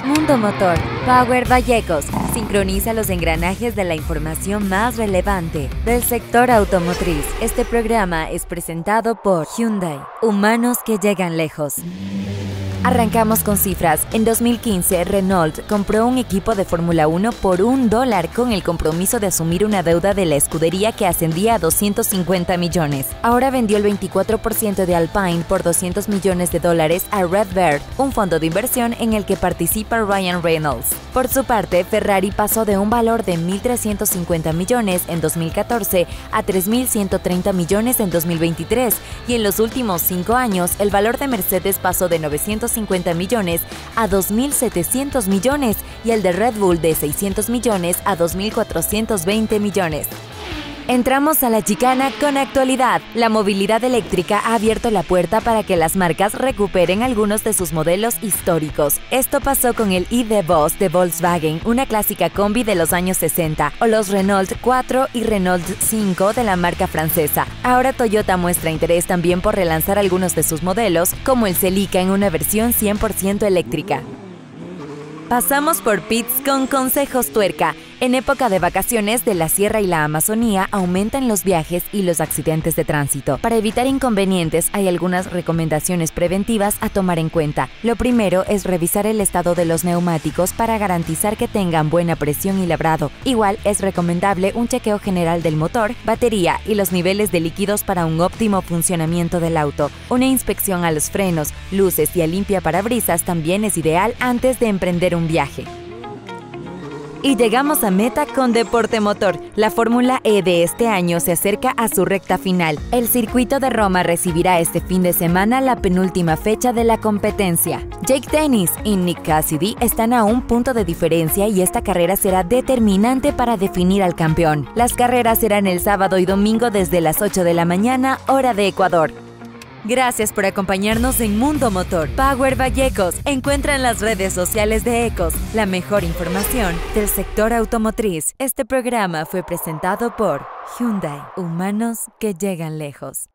Mundo Motor, Power Vallecos, sincroniza los engranajes de la información más relevante del sector automotriz. Este programa es presentado por Hyundai, humanos que llegan lejos. Arrancamos con cifras. En 2015, Renault compró un equipo de Fórmula 1 por $1 con el compromiso de asumir una deuda de la escudería que ascendía a 250 millones. Ahora vendió el 24% de Alpine por $200 millones a RedBird, un fondo de inversión en el que participa Ryan Reynolds. Por su parte, Ferrari pasó de un valor de 1.350 millones en 2014 a 3.130 millones en 2023, y en los últimos 5 años, el valor de Mercedes pasó de 950 millones a 2.700 millones y el de Red Bull de 600 millones a 2.420 millones. Entramos a la chicana con actualidad. La movilidad eléctrica ha abierto la puerta para que las marcas recuperen algunos de sus modelos históricos. Esto pasó con el ID.Buzz de Volkswagen, una clásica combi de los años 60, o los Renault 4 y Renault 5 de la marca francesa. Ahora Toyota muestra interés también por relanzar algunos de sus modelos, como el Celica en una versión 100% eléctrica. Pasamos por Pits con consejos tuerca. En época de vacaciones de la Sierra y la Amazonía aumentan los viajes y los accidentes de tránsito. Para evitar inconvenientes hay algunas recomendaciones preventivas a tomar en cuenta. Lo primero es revisar el estado de los neumáticos para garantizar que tengan buena presión y labrado. Igual es recomendable un chequeo general del motor, batería y los niveles de líquidos para un óptimo funcionamiento del auto. Una inspección a los frenos, luces y a limpiaparabrisas también es ideal antes de emprender un viaje. Y llegamos a meta con Deporte Motor. La Fórmula E de este año se acerca a su recta final. El circuito de Roma recibirá este fin de semana la penúltima fecha de la competencia. Jake Dennis y Nick Cassidy están a un punto de diferencia y esta carrera será determinante para definir al campeón. Las carreras serán el sábado y domingo desde las 8 de la mañana, hora de Ecuador. Gracias por acompañarnos en Mundo Motor. Power Vallecos. Encuentra en las redes sociales de Ecos la mejor información del sector automotriz. Este programa fue presentado por Hyundai, humanos que llegan lejos.